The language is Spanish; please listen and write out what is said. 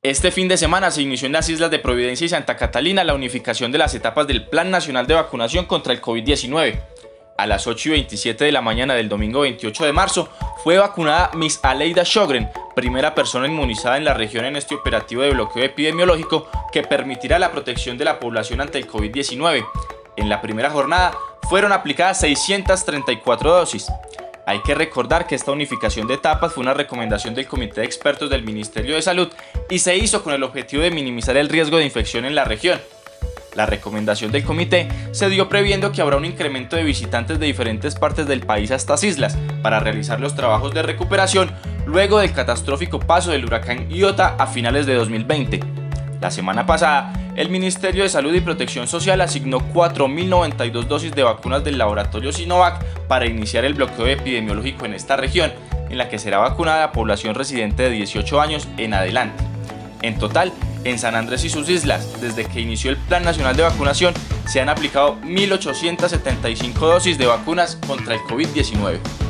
Este fin de semana se inició en las islas de Providencia y Santa Catalina la unificación de las etapas del Plan Nacional de Vacunación contra el COVID-19. A las 8:27 de la mañana del domingo 28 de marzo fue vacunada Miss Aleida Sjögren, primera persona inmunizada en la región en este operativo de bloqueo epidemiológico que permitirá la protección de la población ante el COVID-19. En la primera jornada fueron aplicadas 634 dosis. Hay que recordar que esta unificación de etapas fue una recomendación del Comité de Expertos del Ministerio de Salud y se hizo con el objetivo de minimizar el riesgo de infección en la región. La recomendación del comité se dio previendo que habrá un incremento de visitantes de diferentes partes del país a estas islas para realizar los trabajos de recuperación luego del catastrófico paso del huracán Iota a finales de 2020. La semana pasada, el Ministerio de Salud y Protección Social asignó 4.092 dosis de vacunas del laboratorio Sinovac para iniciar el bloqueo epidemiológico en esta región, en la que será vacunada la población residente de 18 años en adelante. En total, en San Andrés y sus islas, desde que inició el Plan Nacional de Vacunación, se han aplicado 1.875 dosis de vacunas contra el COVID-19.